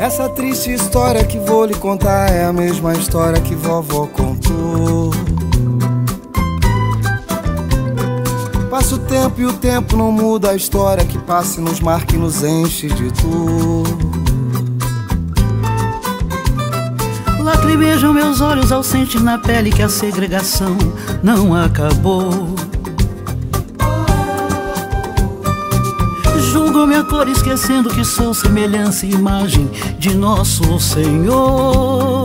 Essa triste história que vou lhe contar é a mesma história que vovó contou. Passa o tempo e o tempo não muda a história que passa e nos marca e nos enche de dor. Lacrimejam meus olhos ao sentir na pele que a segregação não acabou. Julgo minha cor esquecendo que sou semelhança e imagem de nosso Senhor.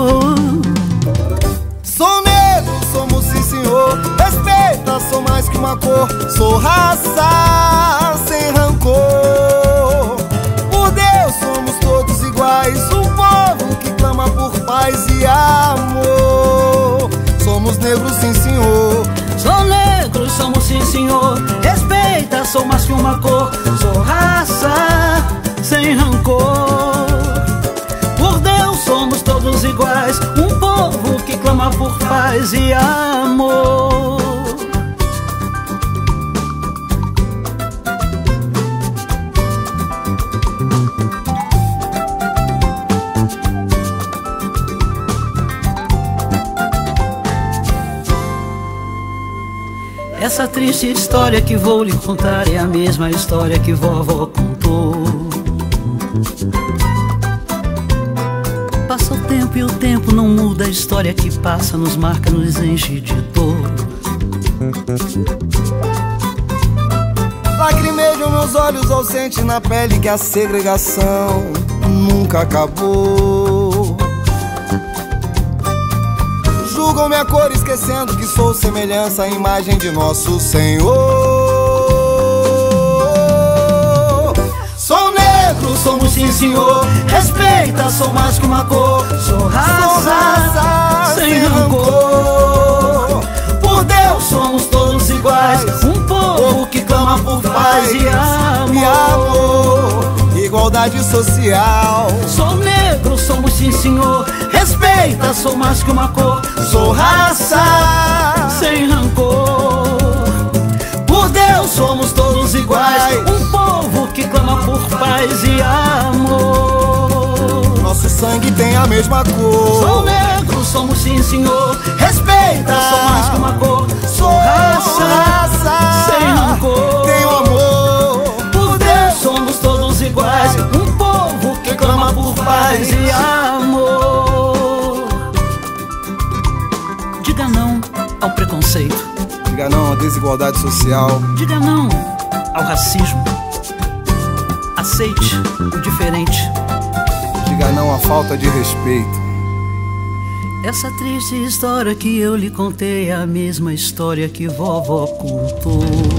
Sou negro, somos sim senhor. Respeita, sou mais que uma cor. Sou raça sem rancor. Por Deus somos todos iguais. Um povo que clama por paz e amor. Somos negros sim senhor. Sou negro, somos sim senhor. Respeita, sou mais que uma cor. Sou raça sem rancor. Por Deus somos todos iguais. Um povo que clama por paz e amor. Essa triste história que vou lhe contar é a mesma história que vovó contou. Passa o tempo e o tempo não muda a história que passa, nos marca, nos enche de dor. Lacrimejam meus olhos ao sentir na pele que a segregação nunca acabou. Julgam minha cor esquecendo que sou semelhança à imagem de nosso Senhor. Sou negro, somos sim senhor. Respeita, sou mais que uma cor. Sou raça sem rancor. Por Deus somos todos iguais. Um povo que clama por paz e amor. Igualdade social. Sou negro, somos sim senhor. Respeita, sou mais que uma cor. Sou raça sem rancor. Por Deus somos todos iguais. Um povo que clama por paz e amor. Nosso sangue tem a mesma cor. Sou negro, somos sim senhor. Respeita, sou mais que uma cor. Sou raça sem rancor. Tenho amor. Por Deus somos todos iguais. Um povo que clama por paz e amor. Diga não ao preconceito. Diga não à desigualdade social. Diga não ao racismo. Aceite o diferente. Diga não à falta de respeito. Essa triste história que eu lhe contei é a mesma história que vovó contou.